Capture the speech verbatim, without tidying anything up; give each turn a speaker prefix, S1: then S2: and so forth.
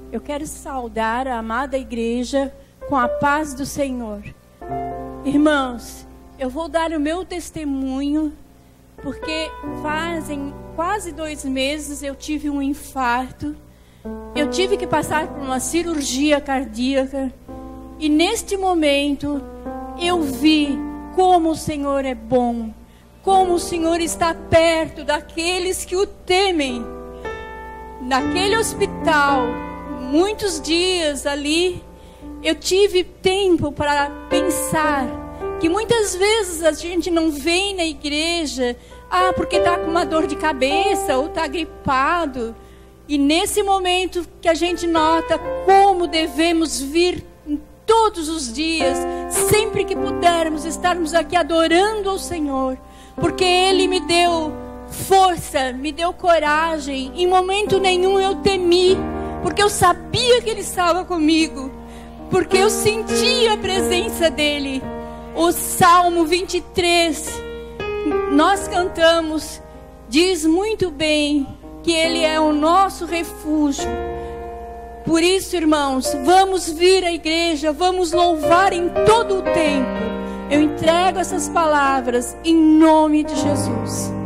S1: Eu quero saudar a amada igreja com a paz do Senhor. Irmãos, eu vou dar o meu testemunho, porque fazem quase dois meses eu tive um infarto. Eu tive que passar por uma cirurgia cardíaca. E neste momento eu vi como o Senhor é bom, como o Senhor está perto daqueles que o temem. Naquele hospital, muitos dias ali, eu tive tempo para pensar que muitas vezes a gente não vem na igreja, ah, porque está com uma dor de cabeça ou está gripado. E nesse momento que a gente nota como devemos vir todos os dias, sempre que pudermos, estarmos aqui adorando ao Senhor, porque Ele me deu força, me deu coragem. Em momento nenhum eu temi, porque eu sabia que Ele estava comigo, porque eu sentia a presença dEle. O Salmo vinte e três, nós cantamos, diz muito bem que Ele é o nosso refúgio. Por isso, irmãos, vamos vir à igreja, vamos louvar em todo o tempo. Eu entrego essas palavras em nome de Jesus.